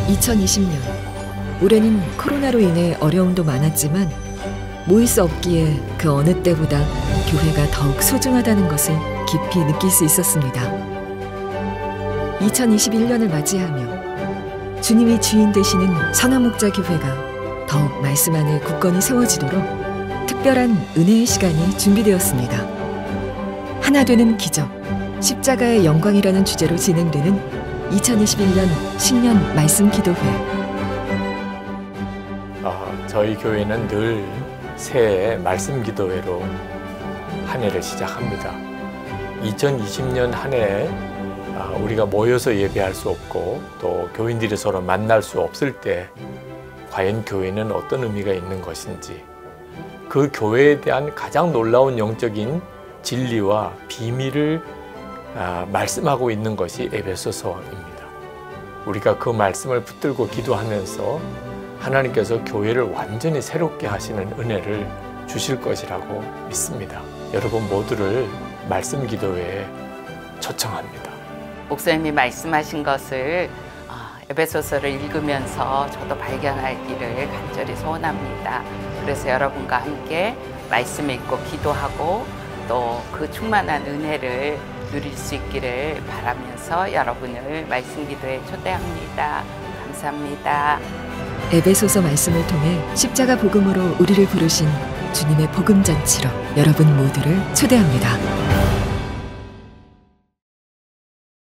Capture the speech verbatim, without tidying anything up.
이천이십 년, 올해는 코로나로 인해 어려움도 많았지만 모일 수 없기에 그 어느 때보다 교회가 더욱 소중하다는 것을 깊이 느낄 수 있었습니다. 이천이십일 년을 맞이하며 주님이 주인 되시는 선한목자교회가 더욱 말씀 안에 굳건히 세워지도록 특별한 은혜의 시간이 준비되었습니다. 하나 되는 기적, 십자가의 영광이라는 주제로 진행되는 이천이십일 년 신년 말씀 기도회. 어, 저희 교회는 늘 새해 말씀 기도회로 한 해를 시작합니다. 이천이십 년 한 해 우리가 모여서 예배할 수 없고 또 교인들이 서로 만날 수 없을 때 과연 교회는 어떤 의미가 있는 것인지, 그 교회에 대한 가장 놀라운 영적인 진리와 비밀을 말씀하고 있는 것이 에베소서입니다. 우리가 그 말씀을 붙들고 기도하면서 하나님께서 교회를 완전히 새롭게 하시는 은혜를 주실 것이라고 믿습니다. 여러분 모두를 말씀 기도회에 초청합니다. 목사님이 말씀하신 것을 에베소서를 읽으면서 저도 발견하기를 간절히 소원합니다. 그래서 여러분과 함께 말씀 읽고 기도하고 또 그 충만한 은혜를 누릴 수 있기를 바라면서 여러분을 말씀 기도에 초대합니다. 감사합니다. 에베소서 말씀을 통해 십자가 복음으로 우리를 부르신 주님의 복음잔치로 여러분 모두를 초대합니다.